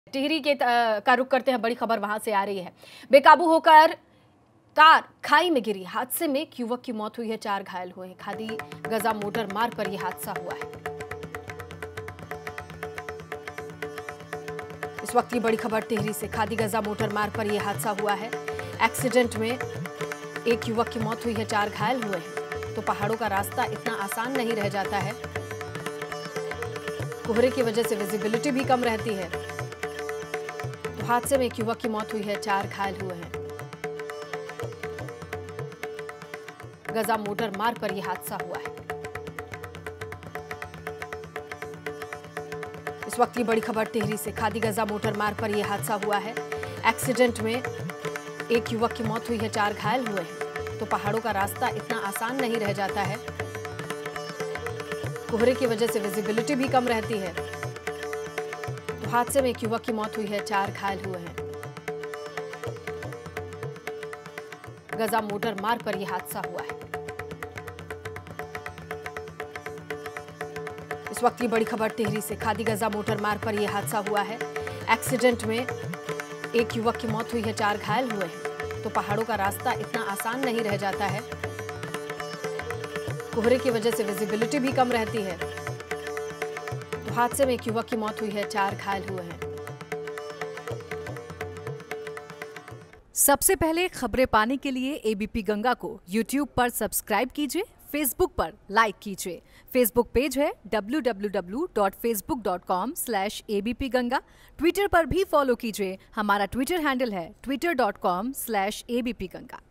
टिहरी के का रुख करते हैं, बड़ी खबर वहां से आ रही है। बेकाबू होकर कार खाई में गिरी, हादसे में एक युवक की मौत हुई है, 4 घायल हुए हैं। खादी गजा मोटर मार्ग पर यह हादसा हुआ है। इस वक्त की बड़ी खबर टिहरी से, खादी गजा मोटर मार्ग पर यह हादसा हुआ है। एक्सीडेंट में एक युवक की मौत हुई है, 4 घायल हुए हैं। तो पहाड़ों का रास्ता इतना आसान नहीं रह जाता है, कोहरे की वजह से विजिबिलिटी भी कम रहती है। तो हादसे में एक युवक की मौत हुई है, 4 घायल हुए हैं। गजा मोटर मार्ग पर यह हादसा हुआ है। इस वक्त की बड़ी खबर टिहरी से, खादी गजा मोटर मार्ग पर यह हादसा हुआ है। एक्सीडेंट में एक युवक की मौत हुई है, 4 घायल हुए हैं। तो पहाड़ों का रास्ता इतना आसान नहीं रह जाता है, कोहरे की वजह से विजिबिलिटी भी कम रहती है। तो हादसे में एक युवक की मौत हुई है, 4 घायल हुए हैं। गजा मोटर मार्ग पर यह हादसा हुआ है। इस वक्त की बड़ी खबर टिहरी से, खादी गजा मोटर मार्ग पर यह हादसा हुआ है। एक्सीडेंट में एक युवक की मौत हुई है, 4 घायल हुए हैं। तो पहाड़ों का रास्ता इतना आसान नहीं रह जाता है, कोहरे की वजह से विजिबिलिटी भी कम रहती है। तो हादसे में एक युवक की मौत हुई है, 4 घायल हुए हैं। सबसे पहले खबरें पाने के लिए एबीपी गंगा को YouTube पर सब्सक्राइब कीजिए, Facebook पर लाइक कीजिए। Facebook पेज है www.facebook.com/abp गंगा। ट्विटर पर भी फॉलो कीजिए, हमारा ट्विटर हैंडल है twitter.com/abp गंगा।